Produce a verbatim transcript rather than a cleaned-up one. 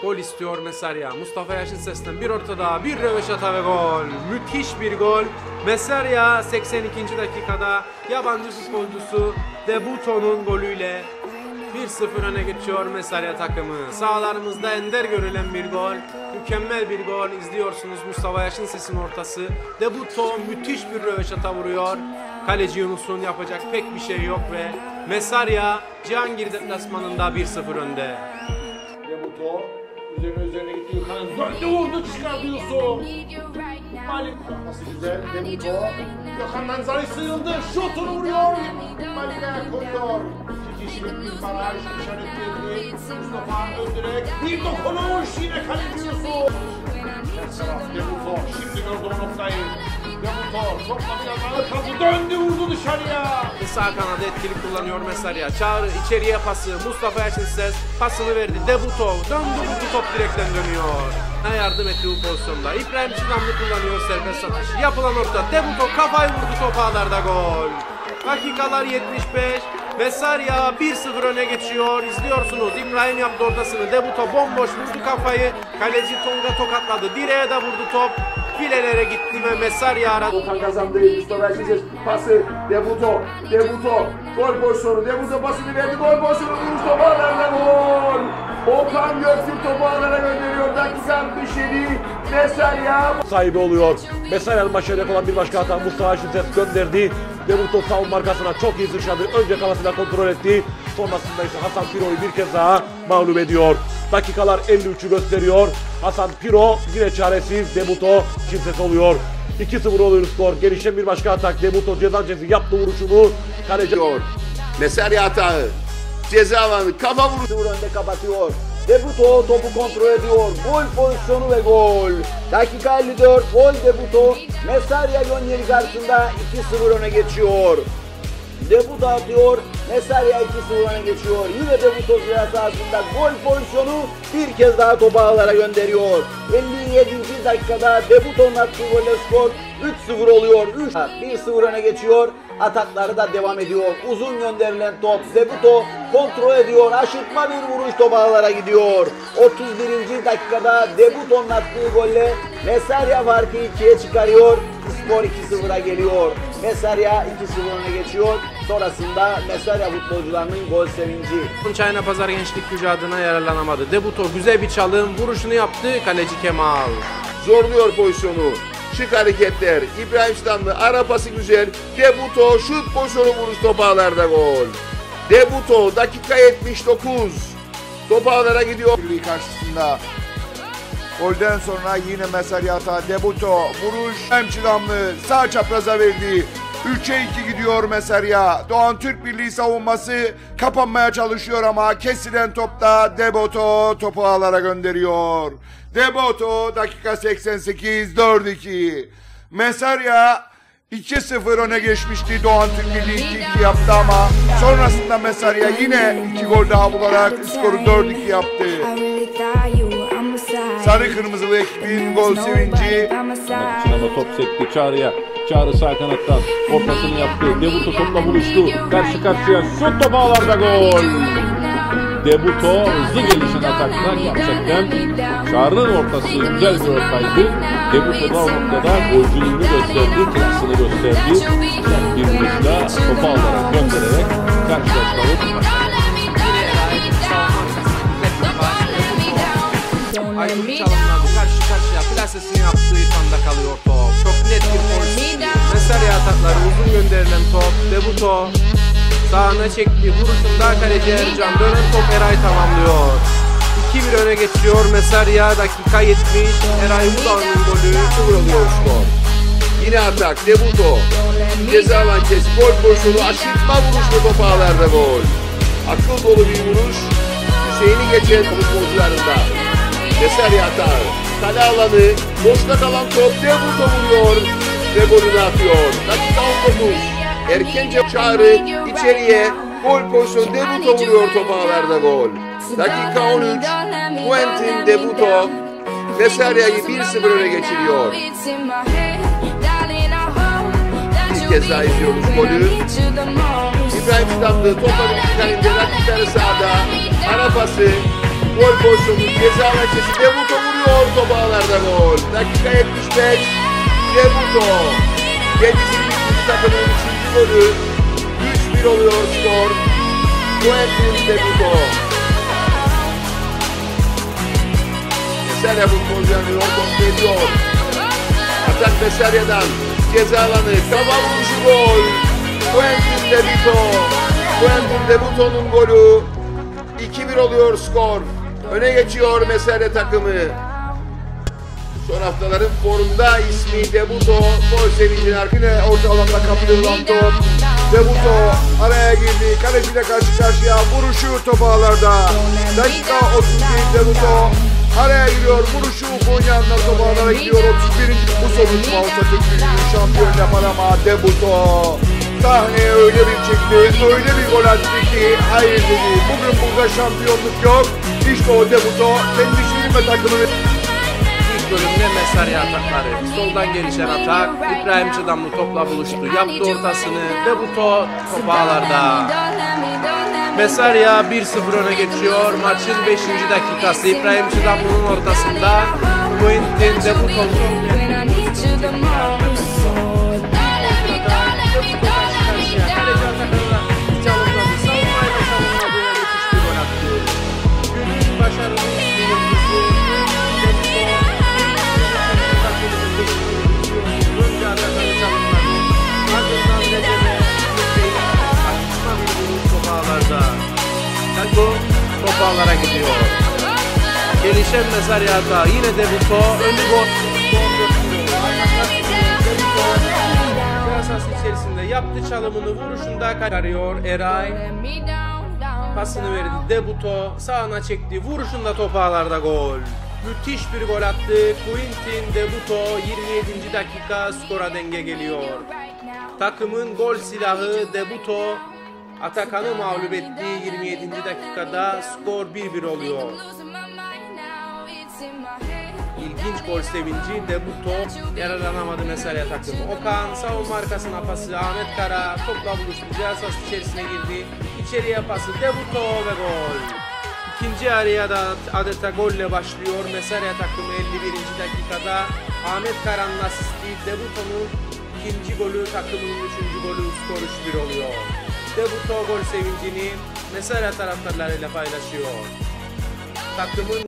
Gol istiyor Mesarya. Mustafa Yaşın sesten bir ortada, bir röveşata ve gol. Müthiş bir gol. Mesarya seksen ikinci dakikada yabancı futbolcusu Debouto'nun golüyle bir sıfır öne geçiyor Mesarya takımı. Sahalarımızda ender görülen bir gol. Mükemmel bir gol. İzliyorsunuz Mustafa Yaşın sesin ortası. Debouto müthiş bir röveşata vuruyor. Kaleci Yunus'un yapacak pek bir şey yok ve Mesarya Cihangir deplasmanında bir sıfır önde. Debouto üzerine üzerine gitti, yukarı döndü, vurdu, çıkardı Yusuf. Malik nasıl güzel, Debouto Gökhan'dan Zari sıyrıldı, şutunu vuruyor. Malik ayak koyuyor. İki kişilik bir baraj işaretledi. Mustafa Özdirek bir dokunuş, yine kaleci Yusuf. Ters taraf Debouto, şimdi gördü o noktayı. Debouto topla biraz ağır kaldı, döndü, vurdu dışarıya. Sağ kanadı etkili kullanıyor Mesarya. Çağrı içeriye pası, Mustafa Yaşın ses pasını verdi. Debouto döndü, vurdu, top direkten dönüyor. Ne yardım etti bu pozisyonda. İbrahim Çiğdamlı kullanıyor serbest atışı. Yapılan orta, Debouto kafayı vurdu, top ağlarda gol. Dakikalar yetmiş beş. Mesarya bir sıfır öne geçiyor. İzliyorsunuz. İbrahim yaptı ortasını. Debouto bomboş vurdu kafayı. Kaleci Tonga tokatladı. Direğe de vurdu top. Filelere gitti ve Mesarya aradı. Okan kazandı. Mustafa Yaşın pası. Debouto. Debouto. Gol pozisyonu. Debouto pasını verdi. Gol pozisyonu. Vuruş topu ağlarına gol. Okan Göktürk topu ağlara gönderiyor. Dakika altmış yedi. Mesarya sahibi oluyor. Mesarya'nın başarıya olan bir başka hata Mustafa Yaşın ses gönderdi. Debouto savunma arkasına çok iyi sıçradı. Önce kafasıyla kontrol etti. Sonrasında ise Hasan Piro'yu bir kez daha mağlup ediyor. Dakikalar elli üçü gösteriyor. Hasan Piro yine çaresiz. Debouto kimsesiz oluyor. iki sıfır oluyor skor. Gelişen bir başka atak. Debouto ceza cezi yaptı vuruşunu. Kaleci Mesarya hatağı. Ceza alanı kafa vuruşu önde kapatıyor. Debouto topu kontrol ediyor. Gol pozisyonu ve gol. Dakika elli dört. Gol Debouto. Mesarya Gönyeli karşısında iki sıfır öne geçiyor. Debouto atıyor. Mesarya iki sıfır öne geçiyor. Yine Debouto sahasında gol pozisyonu bir kez daha topu ağlara gönderiyor. elli yedinci dakikada Debouto'nun attığı golle skor üç sıfır oluyor. bir sıfır öne geçiyor. Atakları da devam ediyor. Uzun gönderilen top. Debouto kontrol ediyor. Aşırtma bir vuruş, top ağlara gidiyor. otuz birinci dakikada Debouto'nun attığı golle Mesarya farkı ikiye çıkarıyor. Skor iki sıfıra geliyor. Mesarya iki sıfır öne geçiyor. Sonrasında Mesarya futbolcularının gol sevinci. Çayna Pazar Gençlik Gücü adına yararlanamadı. Debouto güzel bir çalım, vuruşunu yaptı. Kaleci Kemal. zorluyor pozisyonu. Şık hareketler. İbrahim Çiğdamlı ara pası güzel. Debouto şut pozisyonu, vuruş, top ağlarda gol. Debouto dakika yetmiş dokuz. Top ağlara gidiyor. Karşısında. Golden sonra yine Mesarya hata. Debouto vuruş. İbrahim Çiğdamlı sağ çapraza verdi. üçe iki gidiyor Mesarya. Doğan Türk Birliği savunması kapanmaya çalışıyor ama kesilen topta Debouto topu ağlara gönderiyor. Debouto dakika seksen sekiz, dört iki. Mesarya iki sıfır öne geçmişti. Doğan Türk Birliği iki iki yaptı ama sonrasında Mesarya yine iki gol daha bularak skoru dört iki yaptı. Sarı kırmızılı ekibin gol sevinci. Ama top sekti Çağrı'ya. Çağrı sağ kanattan ortasını yaptı. Debouto topla buluştu. Karşı karşıya şut, top ağlarda gol. Debouto hızlı gelişen atakta gerçekten Çağrı'nın ortası güzel bir ortaydı. Debouto da o noktada golcülüğünü gösterdi, klasını gösterdi. Bir vuruşla topu alarak göndererek karşılaşmalı. Aykut çalımladı, karşı karşıya plasesini yaptığı İrfan'da kalıyor top. Çok net bir pozisyon. Mesarya atakları, uzun gönderilen top. Debouto sağına çekti, vuruşunda kaleci Ercan, dönen top Eray tamamlıyor. iki bir öne geçiyor Mesarya, dakika yetmiş. Eray Budağ'ın golü, sıfır oluyor skor. Yine atak Debouto. Ceza alan kes, gol pozisyonu, aşırtma vuruşla top ağlarda gol. Akıl dolu bir vuruş. Hüseyin'i geçen futbolcularında. Mesarya hatağı. Kale alanı, boşta kalan top Debouto vuruyor ve golünü atıyor. Dakika on dokuz. Erkence Çağrı içeriye, gol pozisyonu, Debouto vuruyor, top ağlarda gol. Dakika on üç. Quentin Debouto Mesarya'yı bir sıfır öne geçiriyor. Bir kez daha izliyoruz golü. İbrahim Çiğdamlı topla bir kalınca rakipleri sahada. Ara pası. Gol pozisyonu ceza merkezi. Debouto vuruyor. Top ağlarda gol. Dakika yetmiş beş. Debouto. Kendisinin ikinci takımının üçüncü golü. üç bir oluyor skor. Quentin Debouto. Mesarya futbolcularını yol kontrol ediyor. Atak Mesarya'dan. Ceza alanı. Kafa vuruşu gol. Quentin Debouto. Quentin Debouto'nun golü. iki bir oluyor skor. Öne geçiyor Mesarya takımı. Son haftaların formda ismi Debouto. Gol sevincinin arkasına Orta alanda kaptırılan top. Debouto araya girdi. Kaleciyle karşı karşıya. Vuruşu top ağlarda. Dakika otuz bir. Debouto araya giriyor. Vuruşu Konya'ndan top ağlara gidiyor. otuz birinci bu sonuç Malta Türk Birliği'nin şampiyon yapar ama Debouto sahneye öyle bir çekti, öyle bir gol attı ki hayır dedi. Bugün burada şampiyonluk yok. İşte o Debouto kendisinin ve takımının. İlk bölümde Mesarya atakları. Soldan gelişen atak. İbrahim Çıdamlı topla buluştu. Yaptı ortasını. Debouto top ağlarda. Mesarya bir sıfır öne geçiyor. Maçın beşinci dakikası. İbrahim Çıdamlı'nın ortasında Quentin Debouto'nun top ağlara gidiyor. Gelişen Mesarya hata. Yine Debouto. Önü gol. Ceza içerisinde yaptı çalımını. Vuruşunda kaçırıyor Eray. Pasını verdi Debouto. Sağına çekti. Vuruşunda top ağlarda gol. Müthiş bir gol attı. Quentin Debouto yirmi yedinci dakika skora denge geliyor. Takımın gol silahı Debouto Atakan'ı mağlup ettiği yirmi yedinci dakikada skor bir bir oluyor. İlginç gol sevinci Debouto yaralanamadı Mesarya takımı. Okan savunma arkasına pası Ahmet Kara topla buluştu. Ceza içerisine girdi. İçeriye pası Debouto ve gol. İkinci yarıya da adeta golle başlıyor. Mesarya takımı elli birinci dakikada Ahmet Kara'nın asisti Debouto'nun ikinci golü takımının üçüncü golü skor üç bir oluyor. Debouto gol sevincini Mesarya taraftarlarıyla paylaşıyor. Takımın